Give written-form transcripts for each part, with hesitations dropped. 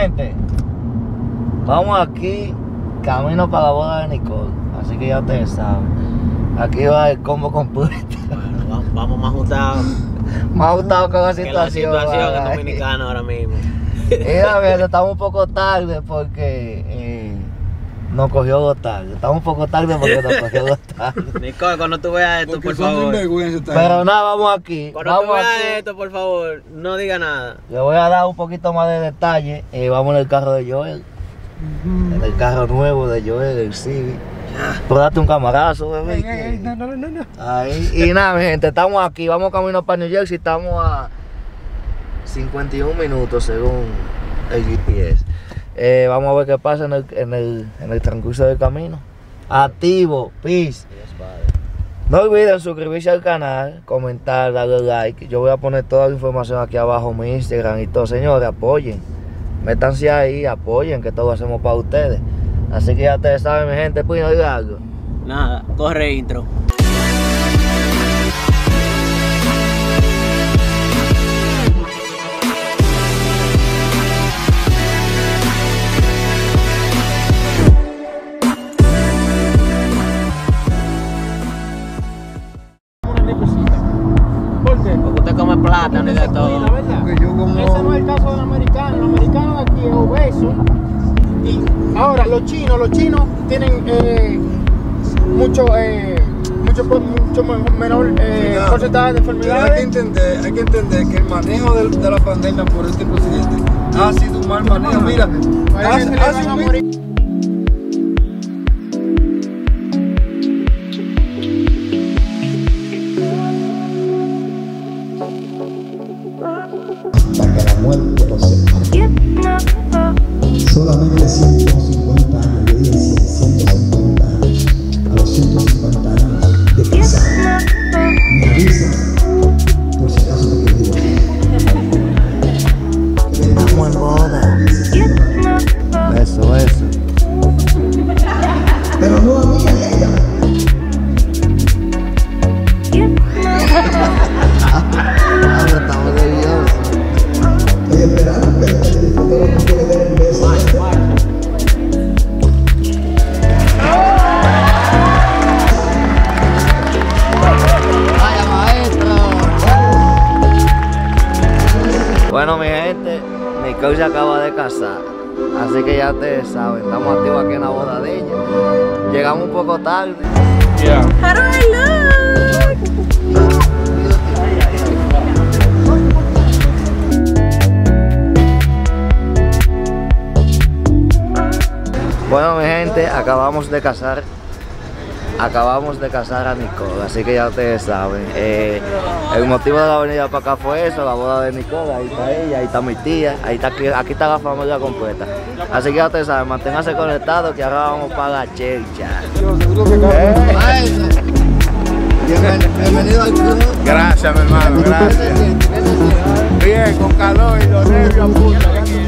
gente, vamos aquí, camino para la boda de Nicole. Así que ya ustedes saben. Aquí va el combo completo. Bueno, vamos más ajustados. Más ajustado con la situación. La situación en Dominicana ahora mismo. Mira, bien, estamos un poco tarde porque nos cogió tarde. Estamos un poco tarde porque nos cogió tarde. Nicole, cuando tú veas esto, por favor. Pero nada, vamos aquí. Cuando tú veas esto, por favor, no diga nada. Le voy a dar un poquito más de detalle. Vamos en el carro de Joel. En el carro nuevo de Joel, el Civic. Pero date un camarazo, bebé. No. Ahí. Y nada, mi gente, estamos aquí. Vamos camino para New Jersey. Estamos a 51 minutos según el GPS. Vamos a ver qué pasa en el transcurso del camino. Activo, peace. No olviden suscribirse al canal, comentar, darle like. Yo voy a poner toda la información aquí abajo, mi Instagram y todo. Señores, apoyen. Métanse ahí, apoyen, que todo lo hacemos para ustedes. Así que ya ustedes saben, mi gente, pues no diga algo. Nada, corre intro. ¿Por qué? Porque usted come plátano y de todo. Ese no es el caso del americano. El americano de aquí es obeso. Y ahora los chinos tienen mucho menor porcentaje de enfermedades. Hay que entender que el manejo de la pandemia por este presidente ha sido un mal manejo. Mira, hace un mes. Hasta que la muerte los separe. Solamente 150 años, yo dije 150 años. A los 150 años de casado, me avisas por si acaso te quieres divorciar. Estamos en boda. Eso. Pero no a mí, a ella. Ahora estamos nerviosos. Estoy esperando, pero no quiere ver el beso. ¡Vaya, maestro! Bueno, mi gente, Nicole se acaba de casar. Así que ya ustedes saben, estamos activos aquí en la boda de ella. Llegamos un poco tarde. How do I look? Bueno, mi gente, acabamos de casar a Nicole, así que ya ustedes saben. El motivo de la venida para acá fue eso, la boda de Nicole. Ahí está ella, ahí está mi tía, aquí está la familia completa. Así que ya ustedes saben, manténganse conectados que ahora vamos para la chercha. Bienvenido al club. Gracias, mi hermano, gracias. Bien, con calor y los nervios a punto.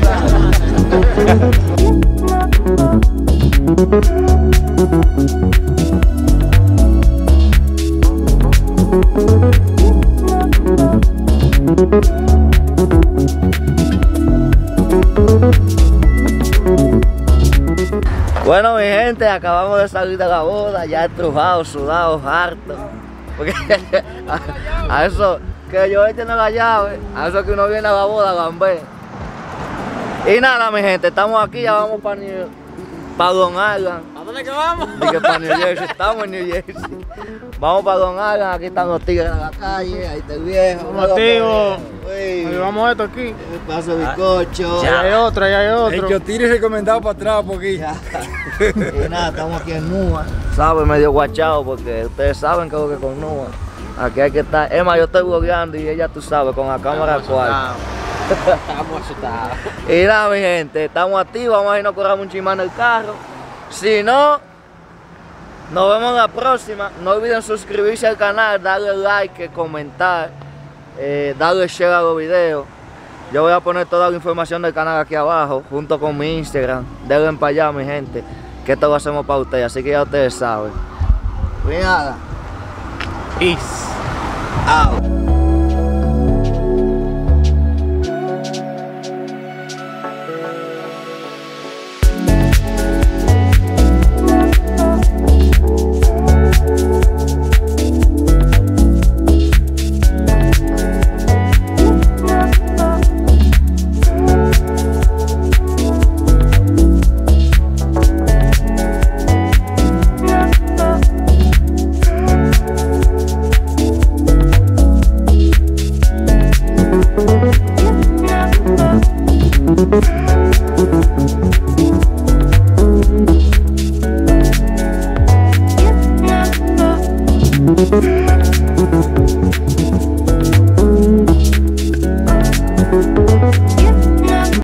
Bueno, mi gente, acabamos de salir de la boda, ya estrujados, sudados, hartos. Porque a eso que yo tiene la llave, a eso que uno viene a la boda, gambe. Y nada, mi gente, estamos aquí, ya vamos para Long Island. ¿A dónde que vamos? Dije para New Jersey, estamos en New Jersey. Vamos para Long Island, aquí están los tigres en la calle, ahí está el viejo. Motivo. Llevamos esto aquí. El paso de bizcocho. Ahí hay otro. El que tire recomendado para atrás, porque Y nada, estamos aquí en Nua. Sabe, medio guachado, porque ustedes saben que es lo que con Nua. Aquí hay que estar. Emma, yo estoy blogueando y ella, tú sabes, con la cámara actual. Estamos asustados. Y nada, mi gente, estamos activos, vamos a irnos a correr un chimán en el carro. Si no, nos vemos en la próxima. No olviden suscribirse al canal, darle like, comentar, darle share a los videos. Yo voy a poner toda la información del canal aquí abajo, junto con mi Instagram. Denle para allá, mi gente, que esto lo hacemos para ustedes, así que ya ustedes saben. Cuidado. Peace. Out.